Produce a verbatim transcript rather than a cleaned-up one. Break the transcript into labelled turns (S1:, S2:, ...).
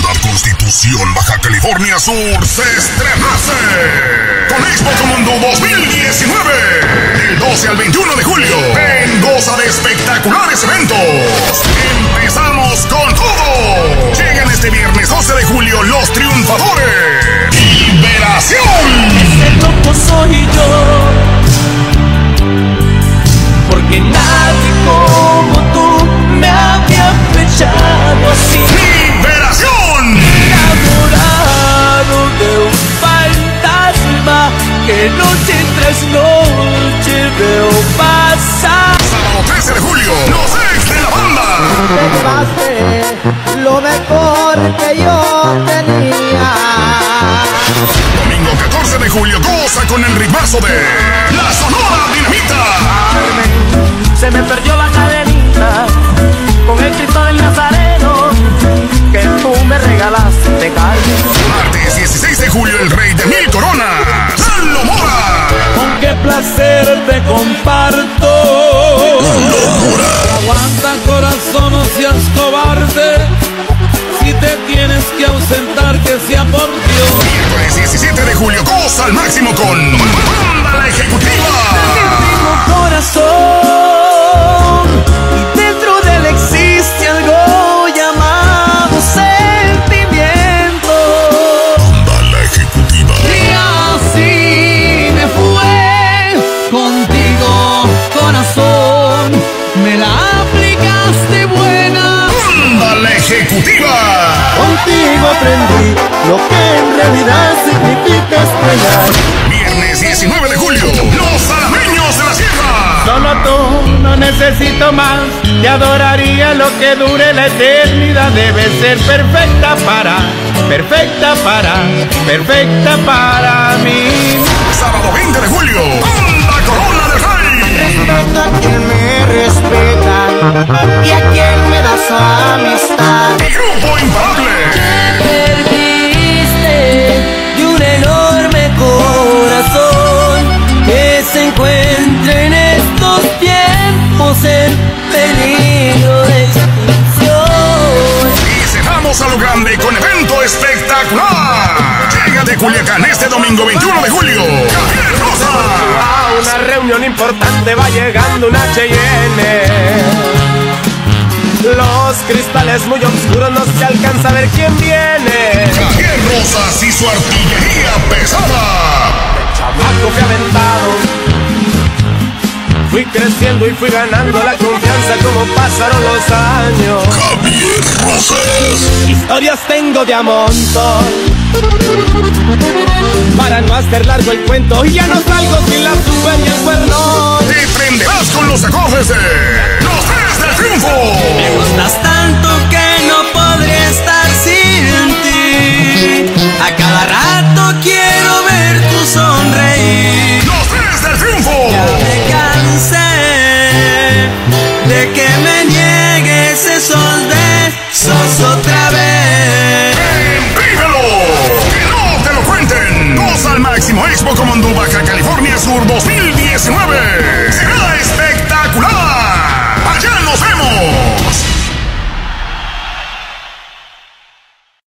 S1: Ciudad Constitución, Baja California Sur, se estrenase con Expo Comando dos mil diecinueve. Del doce al veintiuno de julio, ven, goza de espectaculares eventos. Empezamos con todo. Llegan este viernes doce de julio los triunfadores. ¡Liberación!
S2: Ese loco soy yo, porque nadie como tú me había flechado así.
S1: ¡Liberación!
S2: Enamorado de un fantasma que noche tras noche veo pasar.
S1: Sábado trece de julio, los ex de la banda.
S3: Te llevaste lo mejor que yo tenía.
S1: Domingo catorce de julio, goza con el ritmazo de La Sonora Dinamita.
S2: Carmen, se me perdió la cadenita con el Cristo del Nazareno que tú me regalaste, Carmen.
S1: Martes dieciséis de julio, el rey de mil coronas, Lalo Mora.
S2: Con qué placer te comparto.
S1: Lalo Mora.
S2: Aguanta, corazón, no seas cobarde. Si te tienes que ausentar, que sea por Dios.
S1: Miércoles diecisiete de julio, goza al máximo con Banda La Ejecutiva.
S2: Tengo corazón y dentro de él existe algo llamado sentimiento.
S1: Banda La Ejecutiva.
S2: Y así me fue contigo, corazón. Me la aplicaste buena.
S1: Banda La Ejecutiva.
S3: Contigo aprendí lo que en realidad significa estrellar.
S1: Viernes diecinueve de julio, los alameños de la sierra.
S4: Solo tú, no necesito más. Te adoraría lo que dure la eternidad. Debe ser perfecta para, perfecta para, perfecta para mí.
S1: Sábado veinte de julio, Banda Corona del Rey.
S3: Respeto a quien me respeta y a quien me da su amistad.
S1: Y Grupo Imparable.
S2: Perdiste de un enorme corazón que se encuentra en estos tiempos en peligro de extinción.
S1: Y cerramos a lo grande con evento espectacular. Llega de Culiacán este domingo veintiuno de julio, Javier Rosa.
S4: A una reunión importante va llegando un H y N. Los cristales muy oscuros, no se alcanza a ver quién viene.
S1: Javier Rosas y su artillería pesada.
S4: Chamaco que aventado, fui creciendo y fui ganando la confianza como pasaron los años.
S1: Javier Rosas.
S4: Historias tengo de a montón. Para no hacer largo el cuento, ya no salgo sin la tuba ni el cuerno.
S1: Te prenderás con los acordes de Los Tres del Triunfo.
S2: Me gustas tanto que no podré estar sin ti. A cada rato quiero ver tu sonreír.
S1: Los Tres del Triunfo.
S2: Ya me cansé de que me niegues esos besos otra vez.
S1: ¡Vívelo! ¡Que no te lo cuenten! Goza al máximo Expo Comando Baja California Sur dos mil diecinueve.